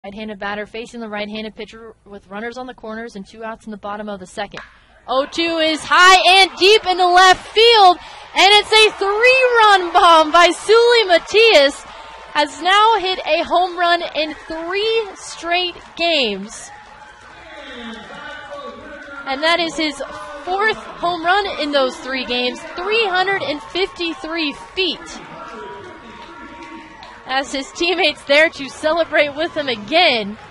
Right-handed batter facing the right-handed pitcher with runners on the corners and 2 outs in the bottom of the second. 0-2 is high and deep into left field, and it's a 3-run bomb by Seuly. Matias has now hit a home run in 3 straight games. And that is his 4th home run in those 3 games, 353 feet. As his teammates there to celebrate with him again.